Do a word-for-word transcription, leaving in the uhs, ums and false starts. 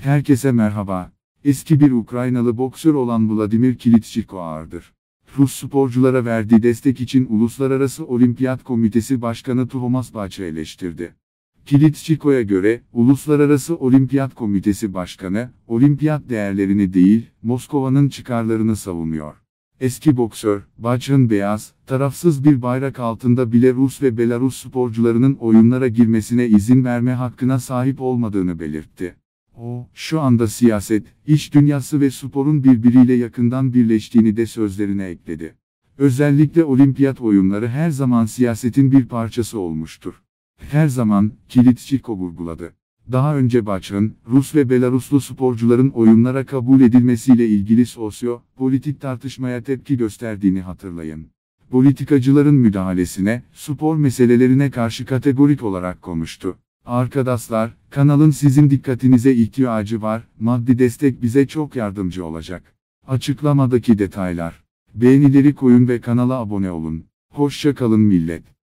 Herkese merhaba. Eski bir Ukraynalı boksör olan Vladimir Klitschko ağırdır. Rus sporculara verdiği destek için Uluslararası Olimpiyat Komitesi Başkanı Thomas Bach'ı eleştirdi. Klitschko'ya göre, Uluslararası Olimpiyat Komitesi Başkanı, olimpiyat değerlerini değil, Moskova'nın çıkarlarını savunuyor. Eski boksör, Bach'ın beyaz, tarafsız bir bayrak altında bile Rus ve Belarus sporcularının oyunlara girmesine izin verme hakkına sahip olmadığını belirtti. O, şu anda siyaset, iş dünyası ve sporun birbiriyle yakından birleştiğini de sözlerine ekledi. Özellikle olimpiyat oyunları her zaman siyasetin bir parçası olmuştur. Her zaman, Klitschko vurguladı. Daha önce Bach'ın, Rus ve Belaruslu sporcuların oyunlara kabul edilmesiyle ilgili sosyo-politik tartışmaya tepki gösterdiğini hatırlayın. Politikacıların müdahalesine, spor meselelerine karşı kategorik olarak konuştu. Arkadaşlar, kanalın sizin dikkatinize ihtiyacı var, maddi destek bize çok yardımcı olacak. Açıklamadaki detaylar. Beğenileri koyun ve kanala abone olun. Hoşça kalın millet.